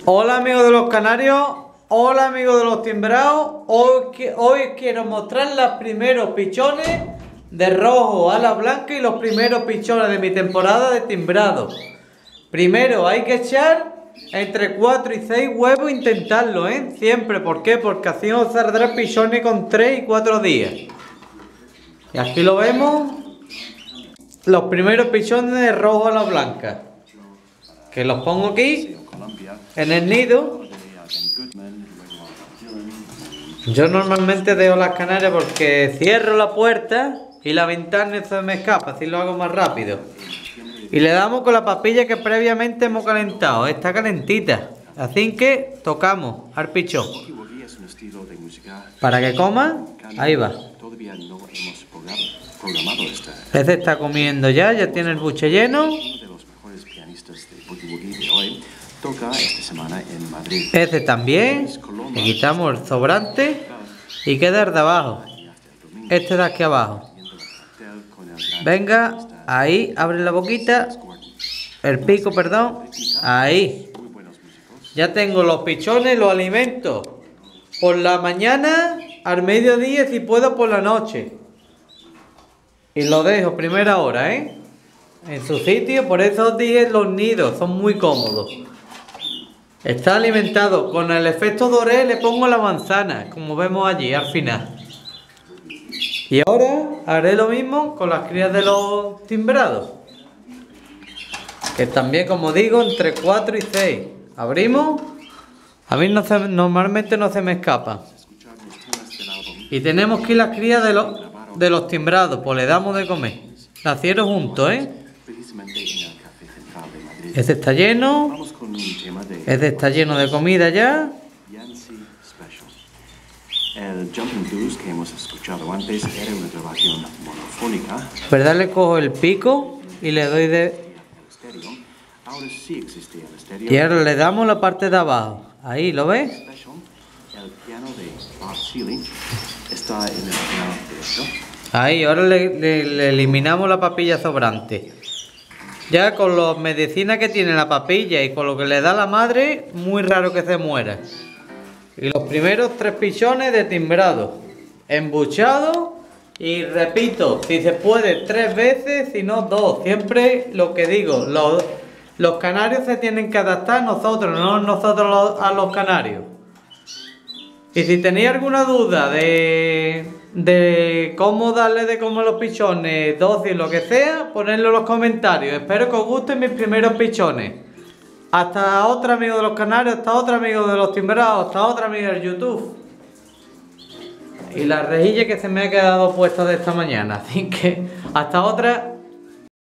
Hola amigos de los canarios, hola amigos de los timbrados. Hoy quiero mostrar los primeros pichones de rojo ala blanca y los primeros pichones de mi temporada de timbrado. Primero hay que echar entre 4 y 6 huevos, intentarlo, siempre. ¿Por qué? Porque así os saldrá pichones con 3 y 4 días. Y aquí lo vemos, los primeros pichones de rojo ala blanca, que los pongo aquí en el nido. Yo normalmente dejo las canarias porque cierro la puerta y la ventana y se me escapa, así lo hago más rápido. Y le damos con la papilla que previamente hemos calentado, está calentita. Así que tocamos al pichón para que coma. Ahí va. Este está comiendo ya tiene el buche lleno. Toca esta semana en Madrid. Este también. Le quitamos el sobrante y queda el de abajo. Este de aquí abajo. Venga, ahí, abre la boquita. El pico, perdón. Ahí. Ya tengo los pichones, los alimento por la mañana, al mediodía, si puedo por la noche. Y lo dejo primera hora, en su sitio. Por eso os dije, los nidos son muy cómodos. Está alimentado. Con el efecto doré le pongo la manzana, como vemos allí al final. Y ahora haré lo mismo con las crías de los timbrados, que también, como digo, entre 4 y 6. Abrimos. A mí normalmente no se me escapan. Y tenemos aquí las crías de los timbrados, pues le damos de comer. Nacieron juntos, Este está lleno. Este está lleno de comida ya. El Jumping Blues que hemos escuchado antes era una grabación monofónica. ¿Verdad? Le cojo el pico y le doy de... Ahora sí existe el estéreo. Y ahora le damos la parte de abajo. Ahí, ¿lo ves? El piano de Bob Sealy está en el piano derecho. Ahí, ahora le eliminamos la papilla sobrante. Ya con las medicinas que tiene la papilla y con lo que le da la madre, muy raro que se muera. Y los primeros 3 pichones de timbrado, embuchados. Y repito, si se puede 3 veces, si no 2. Siempre lo que digo, los canarios se tienen que adaptar a nosotros, no nosotros a los canarios. Y si tenéis alguna duda de cómo darle de comer los pichones, dosis, lo que sea, ponedlo en los comentarios. Espero que os gusten mis primeros pichones. Hasta otra, amigo de los canarios, hasta otra, amigo de los timbrados, hasta otra, amigo del YouTube. Y la rejilla que se me ha quedado puesta de esta mañana. Así que hasta otra.